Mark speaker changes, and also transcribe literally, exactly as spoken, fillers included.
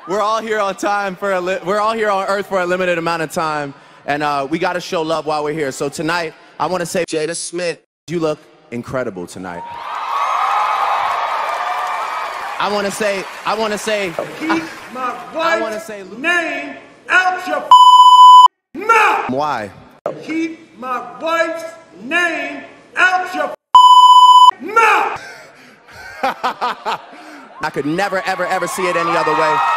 Speaker 1: We're all here on time for a li we're all here on Earth for a limited amount of time, and uh, we got to show love while we're here. So tonight, I want to say, Jada Smith, you look incredible tonight. I want to say, I want to say,
Speaker 2: keep my wife's
Speaker 1: I want to say,
Speaker 2: name out your mouth.
Speaker 1: Why?
Speaker 2: Keep my wife's name out your mouth.
Speaker 1: I could never, ever, ever see it any other way.